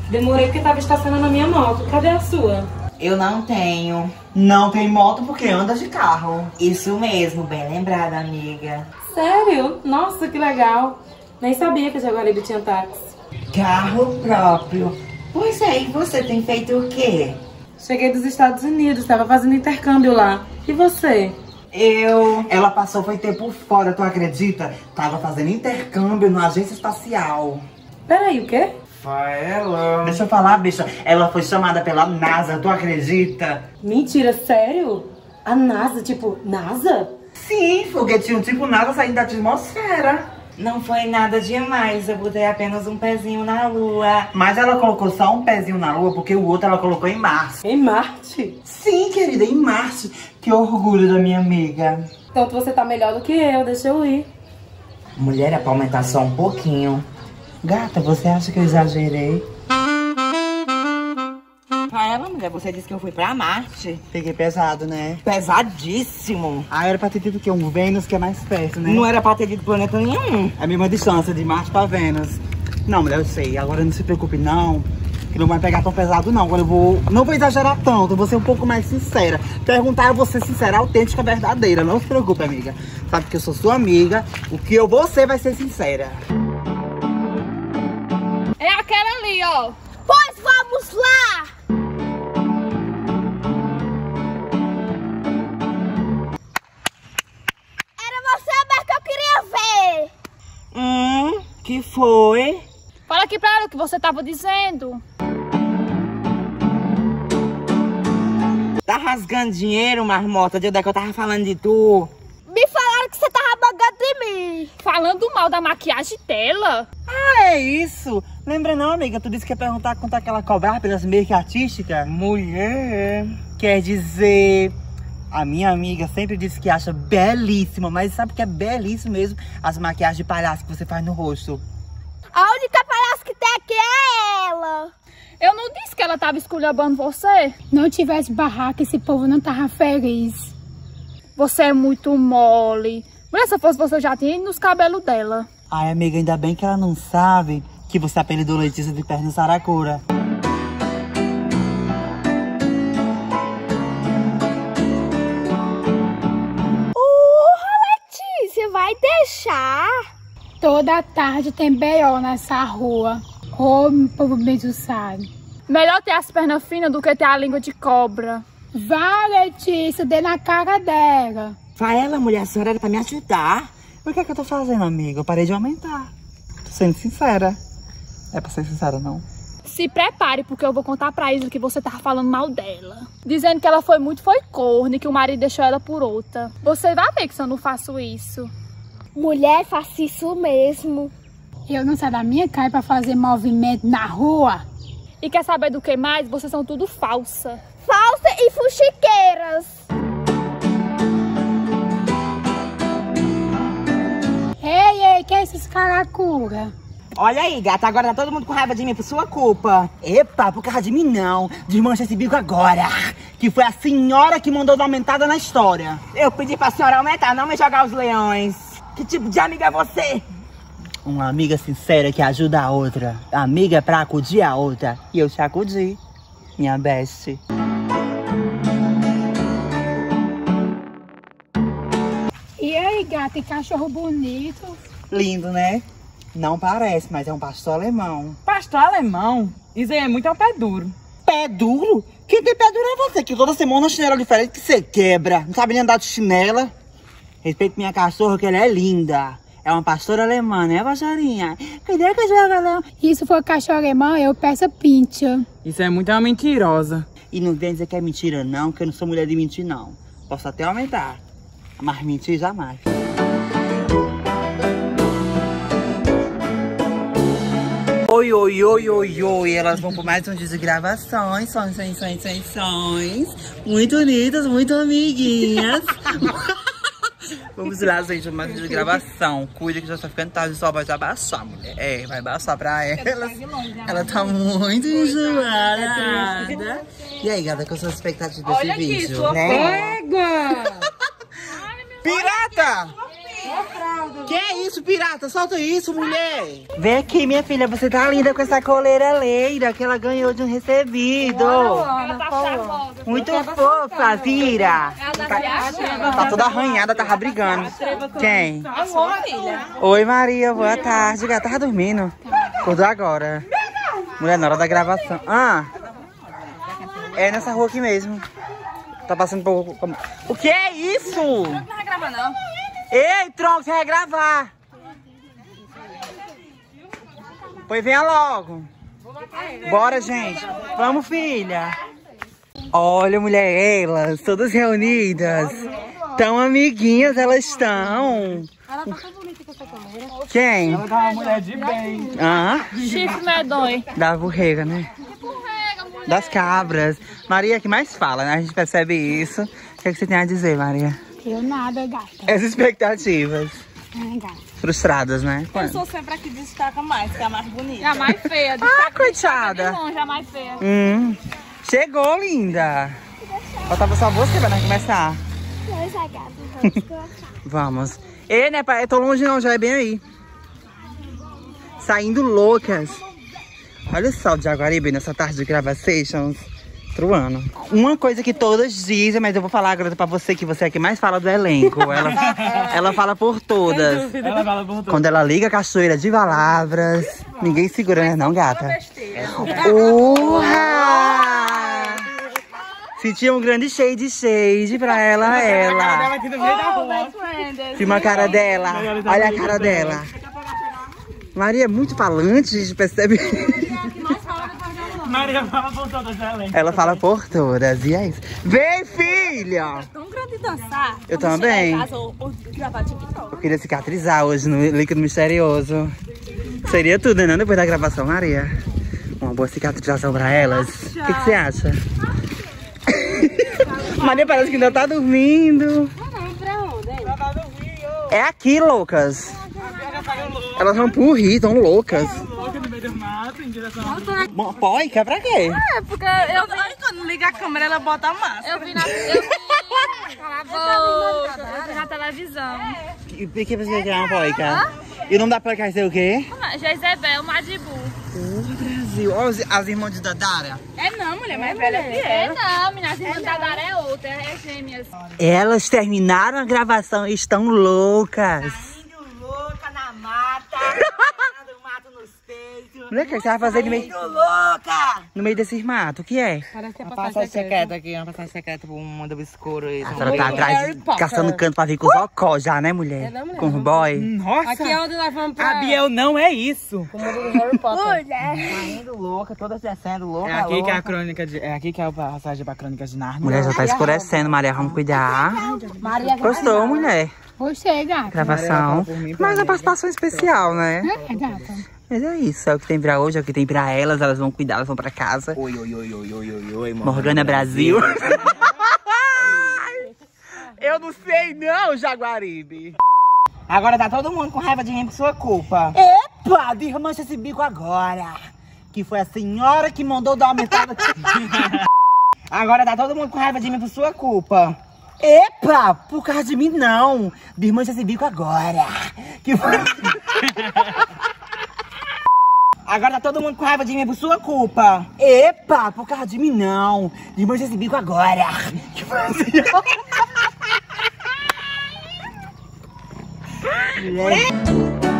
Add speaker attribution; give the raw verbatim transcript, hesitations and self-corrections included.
Speaker 1: Demorei porque tava estacionando a minha moto. Cadê a sua?
Speaker 2: Eu não tenho. Não tem moto porque anda de carro. Isso mesmo, bem lembrada, amiga.
Speaker 1: Sério? Nossa, que legal. Nem sabia que Jaguaribe tinha táxi.
Speaker 2: Carro próprio. Pois é, e você tem feito o quê?
Speaker 1: Cheguei dos Estados Unidos, tava fazendo intercâmbio lá. E você?
Speaker 2: Eu... Ela passou foi tempo fora, tu acredita? Tava fazendo intercâmbio na agência espacial.
Speaker 1: Peraí, o quê?
Speaker 2: Faela. Deixa eu falar, bicha. Ela foi chamada pela NASA, tu acredita?
Speaker 1: Mentira, sério? A NASA, tipo, NASA?
Speaker 2: Sim, foguetinho tipo NASA saindo da atmosfera. Não foi nada demais, eu botei apenas um pezinho na Lua. Mas ela colocou só um pezinho na Lua, porque o outro ela colocou em Marte.
Speaker 1: Em Marte?
Speaker 2: Sim, querida, em Marte. Que orgulho da minha amiga.
Speaker 1: Então você tá melhor do que eu, deixa eu ir.
Speaker 2: Mulher, é pra aumentar só um pouquinho. Gata, você acha que eu exagerei? Fala, mulher, você disse que eu fui pra Marte.
Speaker 3: Peguei pesado, né?
Speaker 2: Pesadíssimo.
Speaker 3: Ah, era pra ter tido o quê? Um Vênus, que é mais perto, né?
Speaker 2: Não era pra ter dito planeta nenhum.
Speaker 3: É a mesma distância de Marte pra Vênus. Não, mulher, eu sei. Agora não se preocupe, não. Que não vai pegar tão pesado, não. Agora eu vou... Não vou exagerar tanto, eu vou ser um pouco mais sincera. Perguntar, eu vou ser sincera, autêntica, verdadeira. Não se preocupe, amiga. Sabe que eu sou sua amiga. O que eu vou ser vai ser sincera.
Speaker 4: É aquela ali, ó.
Speaker 5: Pois vamos lá! Era você mesmo que eu queria ver!
Speaker 2: Hum, que foi?
Speaker 4: Fala aqui pra ela o que você tava dizendo.
Speaker 2: Tá rasgando dinheiro, marmota? De onde é que eu tava falando de tu?
Speaker 5: Me falaram que você tava bangando de mim!
Speaker 4: Falando mal da maquiagem dela.
Speaker 3: Ah, é isso. Lembra não, amiga? Tu disse que ia perguntar quanto é que ela cobrava pelas make artísticas?
Speaker 2: Mulher.
Speaker 3: Quer dizer... A minha amiga sempre disse que acha belíssima, mas sabe que é belíssimo mesmo as maquiagens de palhaço que você faz no rosto.
Speaker 5: A única palhaça que tem aqui é ela!
Speaker 4: Eu não disse que ela tava esculhambando você.
Speaker 6: Não tivesse barraca, esse povo não tava feliz.
Speaker 4: Você é muito mole. Mas se fosse você, eu já tinha ido nos cabelos dela.
Speaker 3: Ai, amiga, ainda bem que ela não sabe que você apelidou Letícia de perna saracura.
Speaker 5: Você vai deixar?
Speaker 6: Toda tarde tem B O nessa rua. Ô, meu povo besuçado.
Speaker 4: Melhor ter as pernas finas do que ter a língua de cobra.
Speaker 6: Vá, Letícia, dê na cara dela.
Speaker 2: Faela, mulher, a senhora era pra me ajudar.
Speaker 3: O que é que eu tô fazendo, amiga? Eu parei de aumentar. Tô sendo sincera. É pra ser sincera, não?
Speaker 4: Se prepare, porque eu vou contar pra Isa que você tava falando mal dela. Dizendo que ela foi muito, foi corno e que o marido deixou ela por outra. Você vai ver que se eu não faço isso.
Speaker 5: Mulher, faço isso mesmo.
Speaker 6: Eu não saio da minha cara pra fazer movimento na rua.
Speaker 4: E quer saber do que mais? Vocês são tudo falsa.
Speaker 5: Falsa e fuxiqueiras.
Speaker 6: Ei, ei, que é esses caracura?
Speaker 2: Olha aí, gata, agora tá todo mundo com raiva de mim por sua culpa.
Speaker 3: Epa, por causa de mim não. Desmancha esse bico agora. Que foi a senhora que mandou dar aumentada na história.
Speaker 2: Eu pedi pra senhora aumentar, não me jogar os leões. Que tipo de amiga é você?
Speaker 3: Uma amiga sincera que ajuda a outra. Amiga é pra acudir a outra. E eu te acudi, minha best.
Speaker 6: E aí, gata, que cachorro bonito.
Speaker 3: Lindo, né? Não parece, mas é um pastor alemão.
Speaker 1: Pastor alemão? Isso aí é muito ao pé duro.
Speaker 3: Pé duro? Quem tem pé duro é você, que toda semana uma chinela diferente que você quebra. Não sabe nem andar de chinela. Respeito minha cachorra, que ela é linda. É uma pastora alemã, né, pastorinha? Cadê a cachorra alemã?
Speaker 6: Isso for cachorro alemão, eu peço a pincha.
Speaker 1: Isso é muito uma mentirosa.
Speaker 3: E não vem dizer que é mentira, não, que eu não sou mulher de mentir, não. Posso até aumentar, mas mentir jamais. Oi, oi, oi, oi, oi. Elas vão por mais um dia de gravações. Sões, sões, sões, sões, sões. Muito unidas, muito amiguinhas. Vamos lá, gente, mais um dia de gravação. Cuida que já está ficando tarde, só vai abaixar, mulher. É, vai abaixar pra ela. Ela tá muito enjoada. E aí, gata, qual são as expectativas desse vídeo?
Speaker 1: Olha aqui, sua
Speaker 3: né?
Speaker 1: pega!
Speaker 3: Pirata! Que é isso, pirata? Solta isso, mulher. Vem aqui, minha filha. Você tá linda com essa coleira leira que ela ganhou de um recebido. Muito fofa, vira. Tá, tá toda arranhada, tava brigando. Quem? Oi, Maria. Boa tarde. Gata, tava dormindo. Acordou agora. Mulher, na hora da gravação. Ah, é nessa rua aqui mesmo. Tá passando por... O que é isso? Não vai gravar, não. Ei, tronco, você vai gravar. Pois venha logo. Bora, gente. Vamos, filha. Olha, mulher, elas, todas reunidas. Tão amiguinhas, elas estão.
Speaker 4: Ela tá tão bonita com essa câmera.
Speaker 3: Quem?
Speaker 2: Ela tá uma mulher de bem.
Speaker 3: Ah,
Speaker 4: Chifre medonho.
Speaker 3: da burrega, né? Das cabras. Maria, que mais fala, né? A gente percebe isso. O que, é que você tem a dizer, Maria?
Speaker 6: Eu nada, gata.
Speaker 3: As expectativas
Speaker 6: É, gata.
Speaker 3: frustradas, né?
Speaker 7: Eu sou sempre a que destaca mais, que é a mais bonita.
Speaker 4: É a mais feia.
Speaker 3: Ah, coitada.
Speaker 4: De longe, a mais feia.
Speaker 3: Hum, chegou, linda. Faltava só você pra nós começar.
Speaker 5: Nossa, gata, vamos colocar.
Speaker 3: Vamos. Ei, né, pai? Eu tô longe não, já é bem aí. Saindo loucas. Olha só o Jaguaribe nessa tarde de gravações. Truano. Uma coisa que todas dizem, mas eu vou falar agora pra você, que você é a que mais fala do elenco. Ela, ela fala por todas.
Speaker 2: Ela fala por tudo.
Speaker 3: Quando ela liga a cachoeira de palavras, ninguém segura, né, não, gata? Urra! Sentia um grande shade shade pra ela, ela.
Speaker 2: Aqui no meio da rua.
Speaker 3: Filma a cara dela. Olha a cara dela. Maria é muito falante, a gente percebe.
Speaker 2: Maria fala por todas elas.
Speaker 3: Ela fala por todas, e é isso. Vem, filha!
Speaker 7: Tão grande de dançar.
Speaker 3: Eu também.
Speaker 7: Em casa, ou, ou gravar TikTok.
Speaker 3: Eu queria cicatrizar hoje no líquido misterioso. Seria tudo, né? Depois da gravação, Maria. Uma boa cicatrização pra elas. O que, que você acha? Maria parece que ainda tá dormindo. É aqui, loucas. Elas vão por rir, tão loucas.
Speaker 2: Louca no meio do mato, em direção ao...
Speaker 3: Uma poica, pra quê?
Speaker 7: É, porque eu, aí quando liga a câmera, ela bota a máscara.
Speaker 4: Eu vi na, eu vi, cala a boca, eu vi na televisão.
Speaker 3: E por que você quer criar uma poica? E o nome da poica vai ser o quê?
Speaker 4: Jezebel, Madibu.
Speaker 3: Brasil. Olha as, as irmãs de Dadara.
Speaker 7: É não, mulher, mais velha que
Speaker 4: É
Speaker 7: ela.
Speaker 4: não, minhas irmãs da Dara é outra, é gêmeas.
Speaker 3: Elas terminaram a gravação e estão loucas.
Speaker 2: Louca na mata. Do mato nos peitos.
Speaker 3: Mulher, o que você vai fazer no meio,
Speaker 2: Louca!
Speaker 3: no meio desses matos? O que é?
Speaker 6: Parece que é
Speaker 2: Uma
Speaker 6: passagem
Speaker 2: passagem
Speaker 6: secreta.
Speaker 2: secreta aqui, uma passagem secreta pro mundo obscuro aí.
Speaker 3: A senhora tá atrás, caçando canto pra vir com os ocó já, né, mulher? Com os boy.
Speaker 2: Nossa!
Speaker 6: Aqui é onde nós vamos pra...
Speaker 2: A Biel não é isso.
Speaker 6: O mundo do Harry Potter.
Speaker 2: Indo louca, todas descendo louca. É aqui que é a crônica de. É aqui que é a passagem pra crônica de Narnia.
Speaker 3: Mulher, já tá escurecendo, Maria, vamos cuidar.
Speaker 6: Maria,
Speaker 3: Gostou, mulher?
Speaker 6: Gostei, gata.
Speaker 3: Gravação. Mas a participação especial, né?
Speaker 6: É, gata.
Speaker 3: Mas é isso, é o que tem pra hoje, é o que tem pra elas. Elas vão cuidar, elas vão pra casa.
Speaker 2: Oi, oi, oi, oi, oi, oi, oi,
Speaker 3: Morgana Brasil. Eu não sei não, Jaguaribe.
Speaker 2: Agora tá todo mundo com raiva de mim por sua culpa. Epa, desmancha esse bico agora. Que foi a senhora que mandou dar uma aumentada. Agora tá todo mundo com raiva de mim por sua culpa. Epa, por causa de mim não. Desmancha esse bico agora. Que foi... Agora tá todo mundo com raiva de mim por sua culpa. Epa, por causa de mim não. Desmancha esse bico agora. Que foi a senhora...